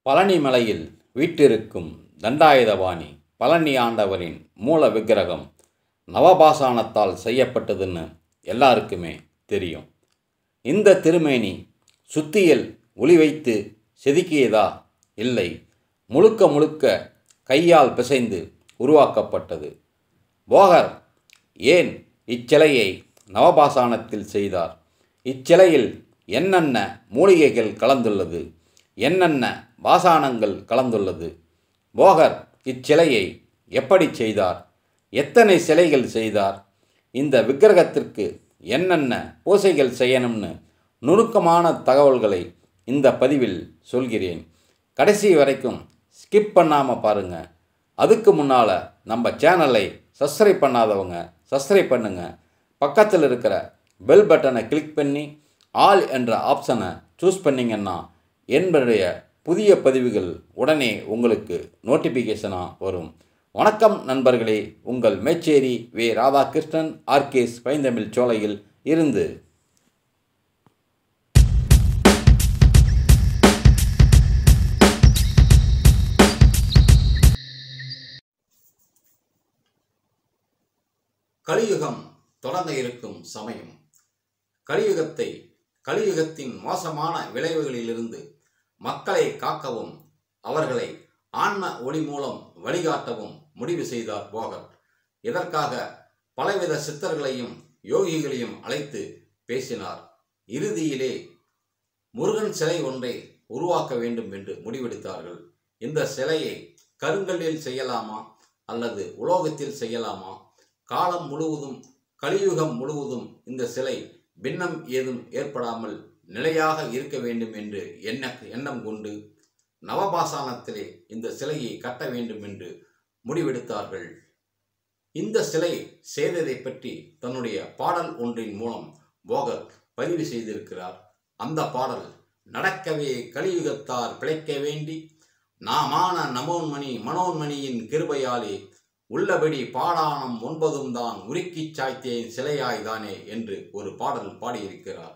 பழனி மலையில் வீற்றிருக்கும் தண்டாயுதபாணி பழனி ஆண்டவரின் மூல விக்கிரகம் நவபாசானத்தால் செய்யப்பட்டதுன்னு எல்லாருக்குமே தெரியும். இந்த திருமேனி சுத்தியல் ஒளி வைத்து செதுக்கியதா? இல்லை, முழுக்க முழுக்க கையால் பிசைந்து உருவாக்கப்பட்டது. போகர் ஏன் இச்சிலையை நவபாசானத்தில் செய்தார்? இச்சிலையில் என்னென்ன மூலிகைகள் கலந்துள்ளது? என்னென்ன பாசானங்கள் கலந்துள்ளது? போகர் இச்சிலையை எப்படி செய்தார்? எத்தனை சிலைகள் செய்தார்? இந்த விக்கிரகத்திற்கு என்னென்ன பூசைகள் செய்யணும்னு நுணுக்கமான தகவல்களை இந்த பதிவில் சொல்கிறேன். கடைசி வரைக்கும் ஸ்கிப் பண்ணாமல் பாருங்கள். அதுக்கு முன்னால் நம்ம சேனலை சப்ஸ்கிரைப் பண்ணாதவங்க சப்ஸ்கிரைப் பண்ணுங்கள். பக்கத்தில் இருக்கிற பெல் பட்டனை கிளிக் பண்ணி ஆல் என்ற ஆப்ஷனை சூஸ் பண்ணிங்கன்னா என்னுடைய புதிய பதிவுகள் உடனே உங்களுக்கு நோட்டிஃபிகேஷனாக வரும். வணக்கம் நண்பர்களே, உங்கள் மேச்சேரி வே. ராதாகிருஷ்ணன், ஆர்கேஸ் பைந்தமிழ் சோலையில் இருந்து. கலியுகம் தொடர்ந்து இருக்கும் சமயம். கலியுகத்தின் மோசமான விளைவுகளிலிருந்து மக்களை காக்கவும் அவர்களை ஆன்ம ஒளி மூலம் வழிகாட்டவும் முடிவு செய்தார் போகர். இதற்காக பலவித சித்தர்களையும் யோகிகளையும் அழைத்து பேசினார். இறுதியிலே முருகன் சிலை ஒன்றை உருவாக்க வேண்டும் என்று முடிவெடுத்தார்கள். இந்த சிலையை கருங்கல்லில் செய்யலாமா அல்லது உலோகத்தில் செய்யலாமா? காலம் முழுவதும், கலியுகம் முழுவதும் இந்த சிலை பின்னம் ஏதும் ஏற்படாமல் நிலையாக இருக்க வேண்டும் என்று எண்ணம் கொண்டு நவபாசானத்திலே இந்த சிலையை கட்ட வேண்டும் என்று முடிவெடுத்தார்கள். இந்த சிலை செய்ததை பற்றி தன்னுடைய பாடல் ஒன்றின் மூலம் போகர் பதிவு செய்திருக்கிறார். அந்த பாடல், நடக்கவே கலியுகத்தார் பிழைக்க வேண்டி நாமான மனோன்மணியின் கிருபையாலே உள்ளபடி பாடானம் 9 தான் உருக்கிச் சாய்த்தேன் சிலையாய்தானே என்று ஒரு பாடல் பாடியிருக்கிறார்.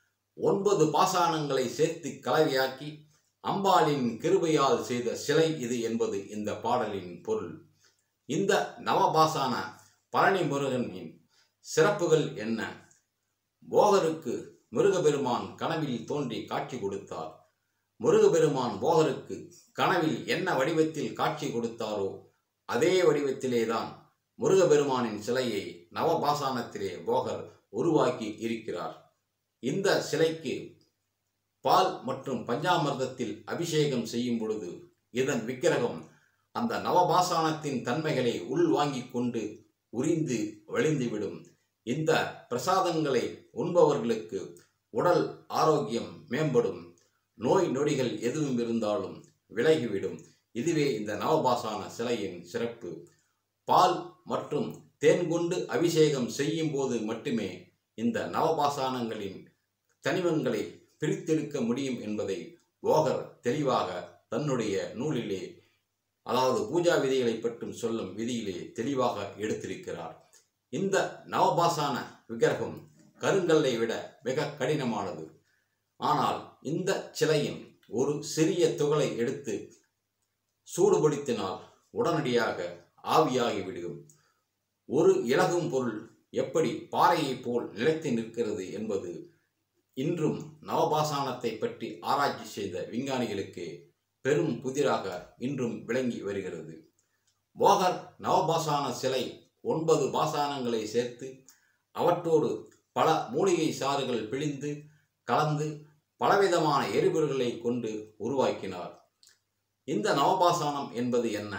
9 பாசானங்களை சேர்த்து கலவையாக்கி அம்பாளின் கிருபையால் செய்த சிலை இது என்பது இந்த பாடலின் பொருள். இந்த நவபாசான பழனி முருகனின் சிறப்புகள் என்ன? போகருக்கு முருகபெருமான் கனவில் தோன்றி காட்சி கொடுத்தார். முருகபெருமான் போகருக்கு கனவில் என்ன வடிவத்தில் காட்சி கொடுத்தாரோ அதே வடிவத்திலேதான் முருகபெருமானின் சிலையை நவபாசானத்திலே போகர் உருவாக்கி இருக்கிறார். இந்த சிலைக்கு பால் மற்றும் பஞ்சாமிர்தத்தில் அபிஷேகம் செய்யும் பொழுது இதன் விக்கிரகம் அந்த நவபாசானத்தின் தன்மைகளை உள்வாங்கிக் கொண்டு உறிந்து வழிந்துவிடும். இந்த பிரசாதங்களை உண்பவர்களுக்கு உடல் ஆரோக்கியம் மேம்படும். நோய் நொடிகள் எதுவும் இருந்தாலும் விலகிவிடும். இதுவே இந்த நவபாசான சிலையின் சிறப்பு. பால் மற்றும் தேன் கொண்டு அபிஷேகம் செய்யும் போது மட்டுமே இந்த நவபாசானங்களின் தனிமங்களை பிரித்தெடுக்க முடியும் என்பதை போகர் தெளிவாக தன்னுடைய நூலிலே, அதாவது பூஜா விதிகளை பற்றும் சொல்லும் விதியிலே தெளிவாக எடுத்திருக்கிறார். இந்த நவபாசான விக்கிரகம் கருங்கல்லை விட மிக கடினமானது. ஆனால் இந்த சிலையின் ஒரு சிறிய துகளை எடுத்து சூடுபடுத்தினால் உடனடியாக ஆவியாகிவிடும். ஒரு இலகும் பொருள் எப்படி பாறையை போல் நிலைத்து நிற்கிறது என்பது இன்றும் நவபாசானத்தை பற்றி ஆராய்ச்சி செய்த விஞ்ஞானிகளுக்கு பெரும் புதிராக இன்றும் விளங்கி வருகிறது. போகர் நவபாசான சிலை 9 பாசானங்களை சேர்த்து அவற்றோடு பல மூலிகை சாறுகள் பிழிந்து கலந்து பலவிதமான எரிபொருள்களை கொண்டு உருவாக்கினார். இந்த நவபாசானம் என்பது என்ன?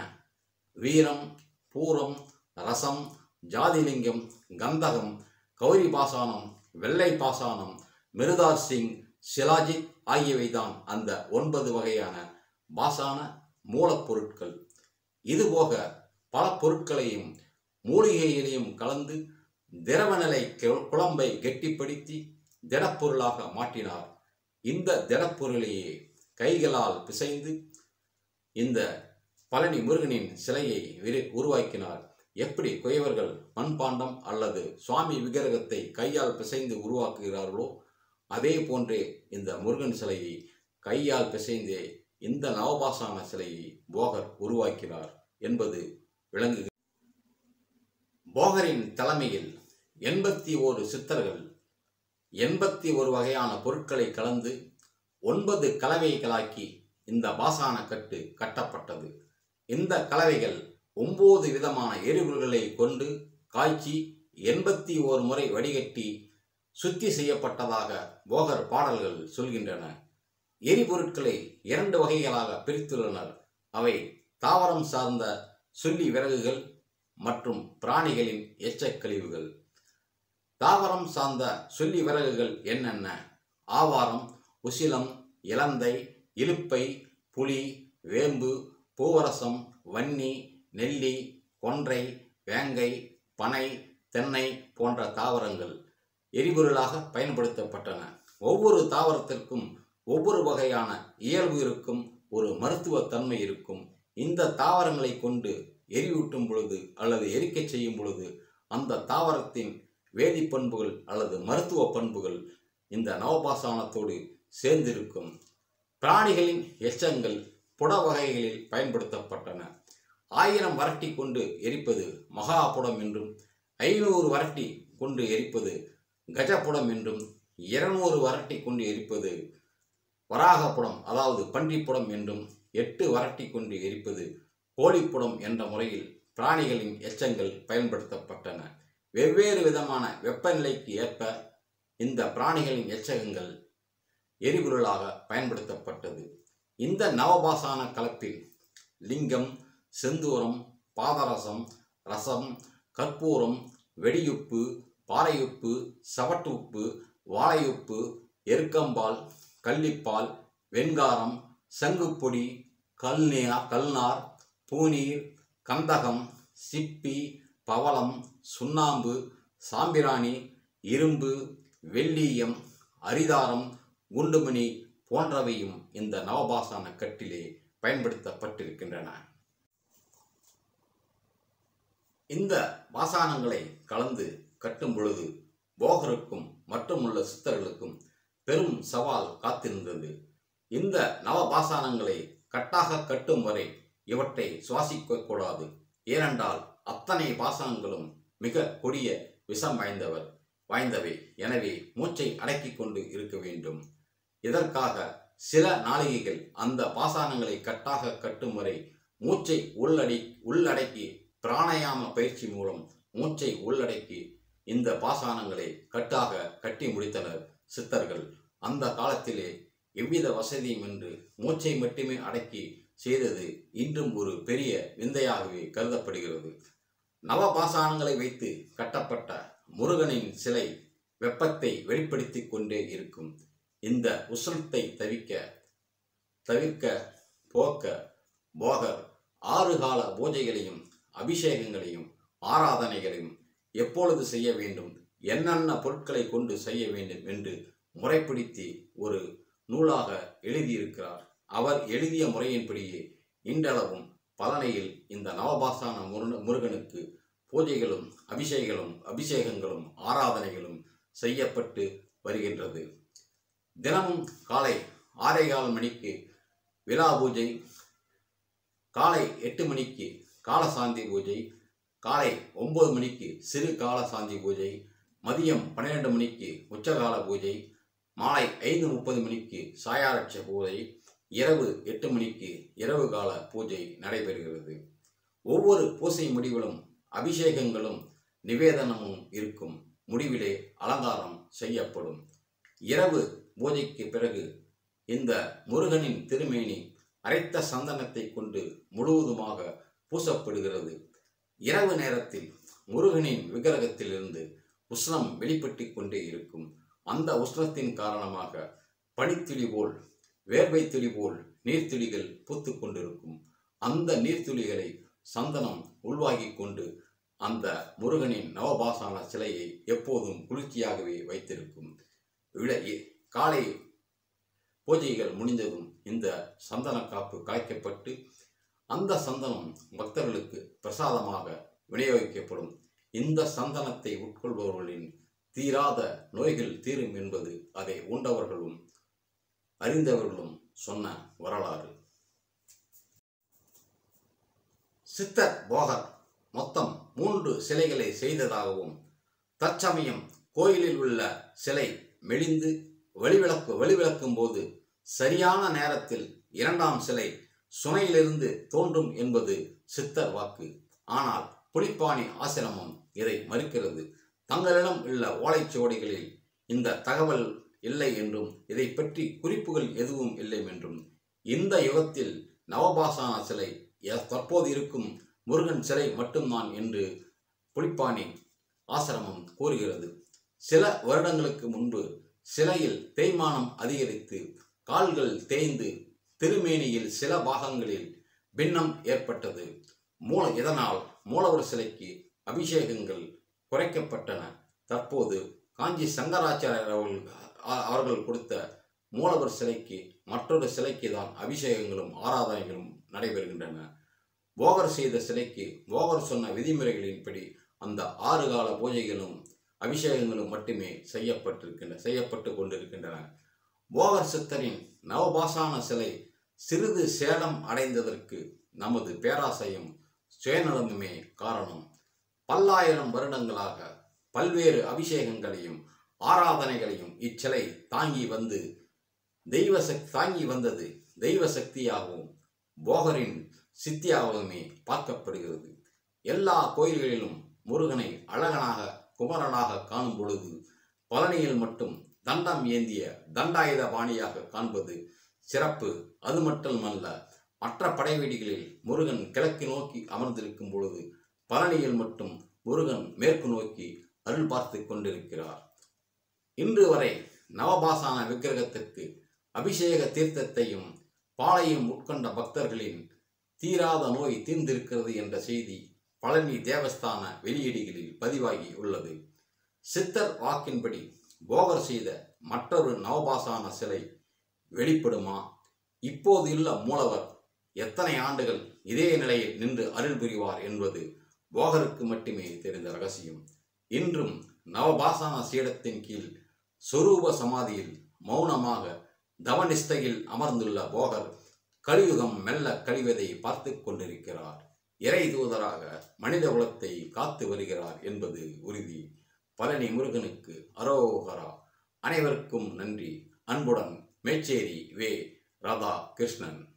வீரம், பூரம், ரசம், ஜாதிலிங்கம், கந்தகம், கௌரி பாசானம், வெள்ளை பாசானம், மிருதார் சிங், சிலாஜித் ஆகியவைதான் அந்த 9 வகையான பாசான மூலப்பொருட்கள். இதுபோக பல பொருட்களையும் மூலிகைகளையும் கலந்து திரவநிலை குழம்பை கெட்டிப்படுத்தி திடப்பொருளாக மாற்றினார். இந்த திடப்பொருளையே கைகளால் பிசைந்து இந்த பழனி முருகனின் சிலையை உருவாக்கினார். எப்படி குயவர்கள் மண்பாண்டம் அல்லது சுவாமி விக்கிரகத்தை கையால் பிசைந்து உருவாக்குகிறார்களோ அதே போன்றே இந்த முருகன் சிலையை கையால் பிசைந்தே இந்த நவபாசான சிலையை போகர் உருவாக்கினார் என்பது விளங்குகிறது. போகரின் தலைமையில் 81 சித்தர்கள் 81 வகையான பொருட்களை கலந்து 9 கலவைகளாக்கி இந்த பாசான கட்டு கட்டப்பட்டது. இந்த கலவைகள் 9 விதமான எரிபொருள்களை கொண்டு காய்ச்சி 81 முறை வடிகட்டி சுத்தி செய்யப்பட்டதாக போகர் பாடல்கள் சொல்கின்றன. எரிபொருட்களை 2 வகைகளாக பிரித்துள்ளனர். அவை தாவரம் சார்ந்த சொல்லி விறகுகள் மற்றும் பிராணிகளின் எச்சக்கழிவுகள். தாவரம் சார்ந்த சொல்லி விறகுகள் என்னென்ன? ஆவாரம், உசிலம், இலந்தை, இலுப்பை, புளி, வேம்பு, பூவரசம், வன்னி, நெல்லி, கொன்றை, வேங்கை, பனை, தென்னை போன்ற தாவரங்கள் எரிபொருளாக பயன்படுத்தப்பட்டன. ஒவ்வொரு தாவரத்திற்கும் ஒவ்வொரு வகையான இயல்பு இருக்கும், ஒரு மருத்துவ தன்மை இருக்கும். இந்த தாவரங்களை கொண்டு எரியூட்டும் பொழுது அல்லது எரிக்க செய்யும் பொழுது அந்த தாவரத்தின் வேதிப்பண்புகள் அல்லது மருத்துவ பண்புகள் இந்த நவபாசானத்தோடு சேர்ந்திருக்கும். பிராணிகளின் எச்சங்கள் புட வகைகளில் பயன்படுத்தப்பட்டன. 1000 வரட்டி கொண்டு எரிப்பது மகாபுடம் என்றும், 500 வரட்டி கொண்டு எரிப்பது கஜபுடம் என்றும், 200 வரட்டி கொண்டு எரிப்பது வராகப்புடம் அதாவது பன்றிப்புடம் என்றும், 8 வரட்டி கொண்டு எரிப்பது கோழிப்புடம் என்ற முறையில் பிராணிகளின் எச்சங்கள் பயன்படுத்தப்பட்டன. வெவ்வேறு விதமான வெப்பநிலைக்கு ஏற்ப இந்த பிராணிகளின் எச்சகங்கள் எரிபொருளாக பயன்படுத்தப்பட்டது. இந்த நவபாசான கலப்பில் லிங்கம், செந்தூரம், பாதரசம், ரசம், கற்பூரம், வெடியுப்பு, பாறையுப்பு, சவட்டு உப்பு, வாழையுப்பு, எருக்கம்பால், கள்ளிப்பால், வெண்காரம், சங்குப்பொடி, கல்நார், பூநீர், கந்தகம், சிப்பி, பவளம், சுண்ணாம்பு, சாம்பிராணி, இரும்பு, வெள்ளீயம், அரிதாரம், குண்டுமணி போன்றவையும் இந்த நவபாசான கட்டிலே பயன்படுத்தப்பட்டிருக்கின்றன. இந்த பாசானங்களை கலந்து கட்டும் பொழுது போகருக்கும் மற்றுமுள்ள சித்தர்களுக்கும் பெரும் சவால் காத்திருந்தது. இந்த நவபாசானங்களை கட்டாக கட்டும் வரை இவற்றை சுவாசிக்க கூடாது. ஏனென்றால் அத்தனை பாசானங்களும் மிக கொடிய விஷம் வாய்ந்தவை. எனவே மூச்சை அடக்கி கொண்டு இருக்க வேண்டும். இதற்காக சில நாளிகைகள் அந்த பாசானங்களை கட்டாக கட்டும் வரை மூச்சை உள்ளடக்கி பிராணாயாம பயிற்சி மூலம் மூச்சை உள்ளடக்கி இந்த பாசானங்களை கட்டாக கட்டி முடித்தனர் சித்தர்கள். அந்த காலத்திலே எவ்வித வசதியுமின்றி மூச்சை மட்டுமே அடக்கி செய்தது இன்றும் ஒரு பெரிய விந்தையாகவே கருதப்படுகிறது. நவபாசானங்களை வைத்து கட்டப்பட்ட முருகனின் சிலை வெப்பத்தை வெளிப்படுத்தி கொண்டே இருக்கும். இந்த உஷ்ணத்தை தவிர்க்க போக்க போகர் 6 கால பூஜைகளையும் அபிஷேகங்களையும் ஆராதனைகளையும் எப்பொழுது செய்ய வேண்டும், என்னென்ன பொருட்களை கொண்டு செய்ய வேண்டும் என்று முறைப்படுத்தி ஒரு நூலாக எழுதியிருக்கிறார். அவர் எழுதிய முறையின்படியே இன்றளவும் பழனியில் இந்த நவபாசான முருகனுக்கு பூஜைகளும் அபிஷேகங்களும் ஆராதனைகளும் செய்யப்பட்டு வருகின்றது. தினமும் காலை 6:15 மணிக்கு விழா பூஜை, காலை 8 மணிக்கு காலசாந்தி பூஜை, காலை 9 மணிக்கு சிறு காலசாந்தி பூஜை, மதியம் 12 மணிக்கு உச்சகால பூஜை, மாலை 5:30 மணிக்கு சாயாரட்ச பூஜை, இரவு 8 மணிக்கு இரவு கால பூஜை நடைபெறுகிறது. ஒவ்வொரு பூசை முடிவிலும் அபிஷேகங்களும் நிவேதனமும் இருக்கும். முடிவிலே அலங்காரம் செய்யப்படும். இரவு பூஜைக்கு பிறகு இந்த முருகனின் திருமேனி அரைத்த சந்தனத்தை கொண்டு முழுவதுமாக பூசப்படுகிறது. இரவு நேரத்தில் முருகனின் விக்கிரகத்திலிருந்து உஷ்ணம் வெளிப்பட்டு கொண்டே இருக்கும். அந்த உஷ்ணத்தின் காரணமாக பனித்துளி போல் வேர்வை துளி போல் நீர்த்துளிகள் பூத்து கொண்டிருக்கும். அந்த நீர்த்துளிகளை சந்தனம் உள்வாங்கி கொண்டு அந்த முருகனின் நவபாசான சிலையை எப்போதும் குளிர்ச்சியாகவே வைத்திருக்கும். காலை பூஜைகள் முடிந்ததும் இந்த சந்தன காப்பு காய்க்கப்பட்டு அந்த சந்தனம் பக்தர்களுக்கு பிரசாதமாக விநியோகிக்கப்படும். இந்த சந்தனத்தை உட்கொள்பவர்களின் தீராத நோய்கள் தீரும் என்பது அதை உண்டவர்களும் அறிந்தவர்களும் சொன்ன வரலாறு. சித்தர் போகர் மொத்தம் 3 சிலைகளை செய்ததாகவும், தற்சமயம் கோயிலில் உள்ள சிலை மெலிந்து வழிவிளக்கும் போது சரியான நேரத்தில் 2ஆம் சிலை சுனையிலிருந்து தோன்றும் என்பது சித்தர் வாக்கு. ஆனால் புலிப்பாணி ஆசிரமம் இதை மறுக்கிறது. தங்களிடம் உள்ள ஓலைச்சுவடிகளில் இந்த தகவல் இல்லை என்றும், இதை பற்றி குறிப்புகள் எதுவும் இல்லை என்றும், இந்த யுகத்தில் நவபாசான சிலை தற்போது இருக்கும் முருகன் சிலை மட்டும்தான் என்று புலிப்பாணி ஆசிரமம் கூறுகிறது. சில வருடங்களுக்கு முன்பு சிலையில் தேய்மானம் அதிகரித்து கால்கள் தேய்ந்து திருமேனியில் சில பாகங்களில் பின்னம் ஏற்பட்டது. இதனால் மூலவர் சிலைக்கு அபிஷேகங்கள் குறைக்கப்பட்டன. தற்போது காஞ்சி சங்கராச்சாரியர் அவர்கள் கொடுத்த மூலவர் சிலைக்கு மற்றொரு சிலைக்கு தான் அபிஷேகங்களும் ஆராதனைகளும் நடைபெறுகின்றன. போகர் செய்த சிலைக்கு போகர் சொன்ன விதிமுறைகளின்படி அந்த 6 கால பூஜைகளும் அபிஷேகங்களும் மட்டுமே செய்யப்பட்டு கொண்டிருக்கின்றன. போகர் சித்தரின் நவபாசான சிலை சிறிது சேதம் அடைந்ததற்கு நமது பேராசையும் சுயநலமுமே காரணம். பல்லாயிரம் வருடங்களாக பல்வேறு அபிஷேகங்களையும் ஆராதனைகளையும் இச்சிலை தாங்கி வந்தது தெய்வ சக்தியாகவும் போகரின் சித்தியாகவுமே பார்க்கப்படுகிறது. எல்லா கோயில்களிலும் முருகனை அழகனாக குமரனாக காணும் பொழுது பழனியில் மட்டும் தண்டம் ஏந்திய தண்டாயுத பாணியாக காண்பது சிறப்பு. அது மட்டுமல்ல, மற்ற படைவீடுகளில் முருகன் கிழக்கு நோக்கி அமர்ந்திருக்கும் பொழுது பழனியில் மட்டும் முருகன் மேற்கு நோக்கி அருள் பார்த்து கொண்டிருக்கிறார். இன்று வரை நவபாசான விக்கிரகத்திற்கு அபிஷேக தீர்த்தத்தையும் பாலையும் உட்கொண்ட பக்தர்களின் தீராத நோய் தீர்ந்திருக்கிறது என்ற செய்தி பழனி தேவஸ்தான வெளியீடுகளில் பதிவாகி உள்ளது. சித்தர் வாக்கின்படி போகர் செய்த மற்றொரு நவபாசான சிலை வெளிப்படுமா? இப்போது உள்ள மூலவர் எத்தனை ஆண்டுகள் இதே நிலையில் நின்று அருள் புரிவார் என்பது போகருக்கு மட்டுமே தெரிந்த ரகசியம். இன்றும் நவபாசான சீடத்தின் கீழ் சொரூப சமாதியில் மௌனமாக தவநிஷ்டையில் அமர்ந்துள்ள போகர் கலியுகம் மெல்ல கழிவதை பார்த்து கொண்டிருக்கிறார். இறை தூதராக மனித குலத்தை காத்து வருகிறார் என்பது உறுதி. பழனி முருகனுக்கு அரோகரா. அனைவருக்கும் நன்றி. அன்புடன் மேச்சேரி வே. ராதா கிருஷ்ணன்.